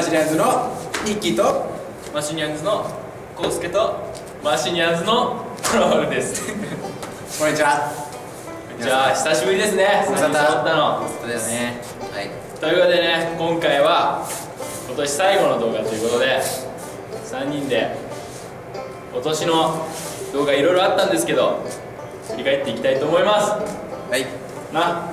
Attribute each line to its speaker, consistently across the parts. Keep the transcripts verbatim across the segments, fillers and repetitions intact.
Speaker 1: シニャンズのニッキーと
Speaker 2: マシニャンズのコウスケとマシニャンズのトロールです。
Speaker 1: こんにちは。
Speaker 2: じゃあ久しぶりですね。
Speaker 1: ご無沙汰
Speaker 2: 揃ったの。
Speaker 1: そうですね。はい。
Speaker 2: ということでね、今回は今年最後の動画ということでさんにんで今年の動画いろいろあったんですけど振り返っていきたいと思います。
Speaker 1: はい。
Speaker 2: な、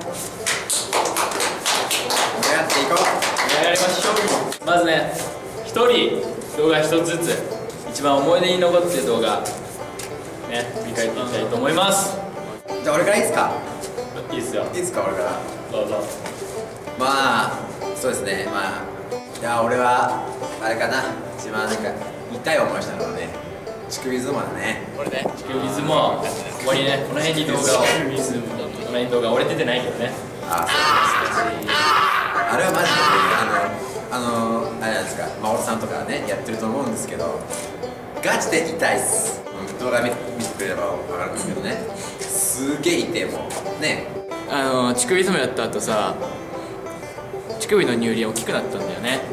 Speaker 1: 盛り上がっていこう。
Speaker 2: やりましょう。まずね、ひとり動画ひとつずつ一番思い出に残っている動画ね、振り返っていきたいと思います。
Speaker 1: じゃあ俺からいいですか。
Speaker 2: いいですよ。
Speaker 1: いいですか俺から。
Speaker 2: どうぞ。
Speaker 1: まあそうですね。まあいや俺はあれかな。一番なんか痛い思いしたのはね、乳首相撲だね。
Speaker 2: これね、乳首相撲ここにね、この辺に動画をこの辺に動画俺出てないけどね。
Speaker 1: ああそうですね。あれはマジであのあのあれなんですか、真央さんとかねやってると思うんですけど、ガチで痛いっす。動画見見てくれれば分かるんですけどね、すげえ痛いもんね。
Speaker 3: あの乳首相撲やった後さ、乳首の乳輪大きくなったんだよね。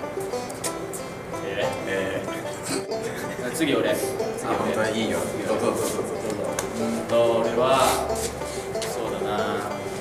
Speaker 2: ええー、次俺。次
Speaker 1: あ、本当にいいよ。どうぞどうぞどうぞ。
Speaker 2: うんと俺はそうだな。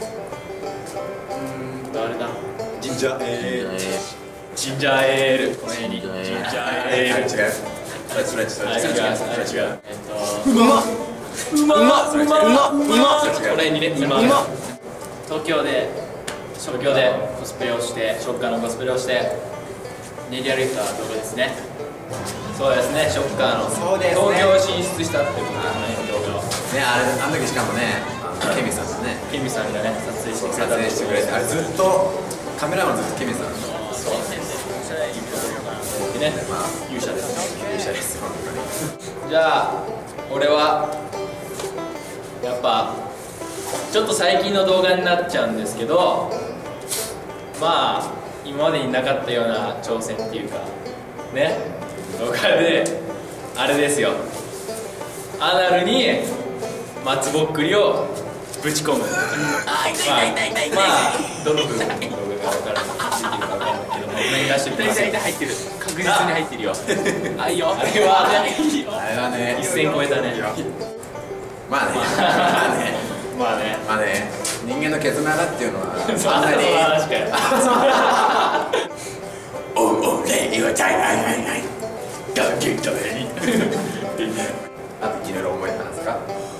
Speaker 2: うんとあれだ。
Speaker 1: ジンジャーエール。
Speaker 2: ジンジャーエール。この辺にジンジャーエール。
Speaker 1: 違う。それそれそれ
Speaker 2: あ、違う、
Speaker 1: 違う。
Speaker 2: えっとうまっうまっうまっうまっうまっ。この辺にね、今東京で東京でコスプレをしてショッカーのコスプレをして練り歩いた動画ですね。そうですね、ショッカーの東京進出したっていうことで、この辺の動画を
Speaker 1: ね、あれあの時しかもね、あのケミさんがね
Speaker 2: ケミさんがね撮影してくれ
Speaker 1: 撮
Speaker 2: た
Speaker 1: 影してくれて、あれずっとカメラマンずっとケミさん。
Speaker 2: そうでね、
Speaker 1: まあ
Speaker 2: 勇者です
Speaker 1: 勇者ですよ。
Speaker 2: じゃあ俺はやっぱちょっと最近の動画になっちゃうんですけど、まあ今までになかったような挑戦っていうかね、動画であれですよ、アナルに松ぼっくりをぶち込む。あー痛い痛い痛い痛い痛い。まあどの部分の動画が分からない出てるか分からないけども、面出してみてます。
Speaker 3: 痛い痛い入ってる、確実に入ってるよ。あ、いいよ。
Speaker 2: あれは
Speaker 1: あれはね、
Speaker 2: 一線超えたね。
Speaker 1: まあね、まあね、
Speaker 2: まあね、
Speaker 1: まあね、人間のケツの穴っていうのは
Speaker 2: そんなに話かよ。
Speaker 1: おうおうね、言わちゃいないないない。ガッキッとね。あといろいろ思い出すか。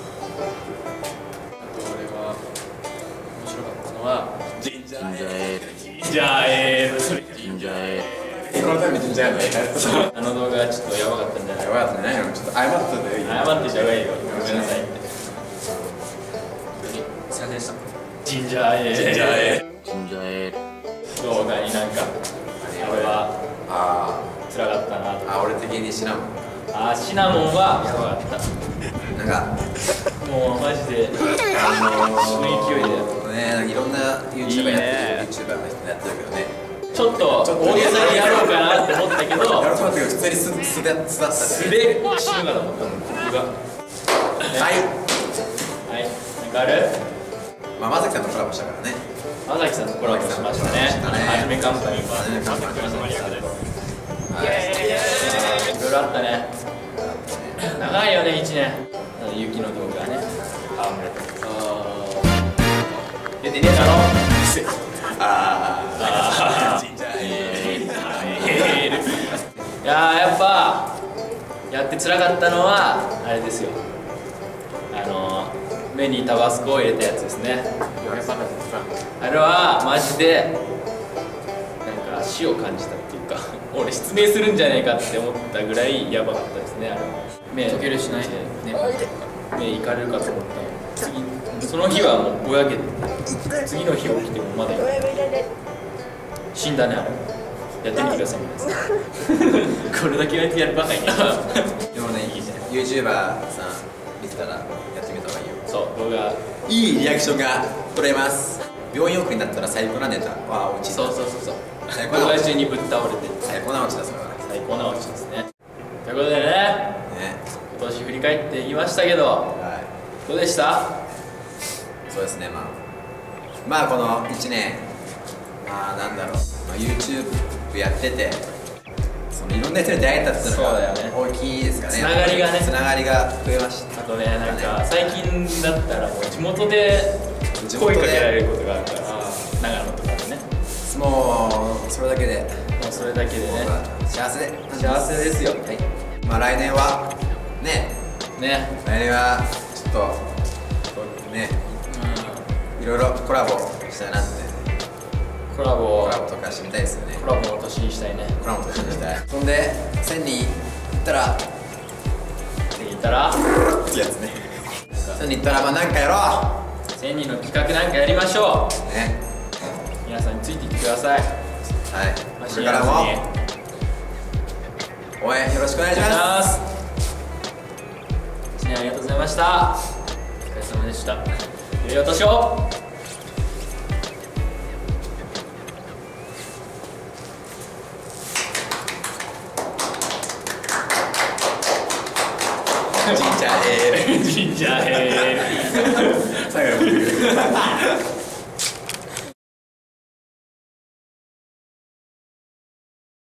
Speaker 2: 俺は面白かったのは
Speaker 1: ジンジャーエール。
Speaker 2: じゃあえーそれ
Speaker 3: ジンジャーエール。
Speaker 1: このためにジンジャーエール。
Speaker 2: あの動画はちょっとやばかったんじゃない。
Speaker 1: やばかったね。ちょっと謝ったんだよ。
Speaker 2: 謝ってちゃうがいいよ。ごめんなさいって。
Speaker 3: すいませんでした。
Speaker 2: ジンジャーエール。
Speaker 1: ジンジャーエール。
Speaker 3: ジンジャーエール。
Speaker 2: 動画になんか俺は
Speaker 1: あ
Speaker 2: 辛かったなと。
Speaker 1: あ、俺的にシナモン。
Speaker 2: あーシナモンはやばかった。
Speaker 1: なんか
Speaker 2: もうマジで
Speaker 1: あのー、
Speaker 2: 死ぬ勢いで
Speaker 1: ね、なんかいろんな YouTuber
Speaker 2: いいね
Speaker 1: やってる YouTuber の人やってるけどね。
Speaker 2: ちょっと大げさにやろうかなって思ったけど、
Speaker 1: やろうと思ったけど普通に素素で素だった
Speaker 2: 素
Speaker 1: ね。
Speaker 2: で死ぬかと思ったの僕が。
Speaker 1: はい。
Speaker 2: はい、なんかある？
Speaker 1: まあまさきさんとコラボしたからね。
Speaker 2: まさきさんとコラボしましたね。はじめカンパニーは
Speaker 1: はじめカンパニー
Speaker 2: まさきさんです。
Speaker 1: はい。
Speaker 2: いろいろあったね。長いよね、いちねん。雪の動画ね。ああ、出てねえだろ。
Speaker 1: あ
Speaker 2: あ
Speaker 1: あ。ジンジャーエール。
Speaker 2: いやー、やっぱやって辛かったのはあれですよ。あの目にタバスコを入れたやつですね。あれはマジでなんか死を感じたっていうか、俺失明するんじゃねえかって思ったぐらいやばかったですね。あれ目
Speaker 3: 溶けるしないね。
Speaker 2: 目いかれるかと思ったの。次その日はもうぼやけて、次の日起きてもまだ死んだね。あれやってみてください皆さん。これだけ言われてやるばかりに。
Speaker 1: でもね、いいじゃん。YouTuber さん見てたらやってみた方がいいよ。
Speaker 2: そう動画
Speaker 1: いいリアクションが取れます。病院送りになったら最高なネタは落ち
Speaker 2: そうそうそうそう
Speaker 1: 最高な落ち。
Speaker 2: 動画中にぶっ倒れて
Speaker 1: 最高な落ちだそれは。
Speaker 2: 最高なオチですね。ということでね、
Speaker 1: ね。
Speaker 2: 今年振り返っていきましたけど
Speaker 1: はい。
Speaker 2: どうでした？
Speaker 1: そうですね、まあまあこのいちねん、まあなんだろう、まあ、YouTube 部やってて、そのいろんな人に出会えたっていうのが
Speaker 2: そうだよね
Speaker 1: 大きいですかね。
Speaker 2: つながりがね
Speaker 1: つながりが増えました。
Speaker 2: あとね、なんか最近だったらもう地元で声かけられることがあるから、長野とかでね、
Speaker 1: もうそれだけで
Speaker 2: もうそれだけでね
Speaker 1: 幸せで
Speaker 2: 幸せですよ。
Speaker 1: はい。まあ来年はね、
Speaker 2: ね、
Speaker 1: 来年はちょっとね、いろいろコラボしたいなって。
Speaker 2: コラボ
Speaker 1: コラボとかしてみたいですよね。
Speaker 2: コラボの年にしたいね。
Speaker 1: コラボとかしたい。そんでせんにんいったら
Speaker 2: って言ったら
Speaker 1: ってやつね。せんにんいったらまあなんかやろ
Speaker 2: せんにんの企画なんかやりましょ
Speaker 1: うね。
Speaker 2: う。皆さんについてきてください。
Speaker 1: はい。これからも応援よろしくお願いします。
Speaker 2: いちねんありがとうございました。お疲れ様でした。良いお年を。
Speaker 1: ジンジャーエール
Speaker 2: ジンジャーエール。
Speaker 1: 最後の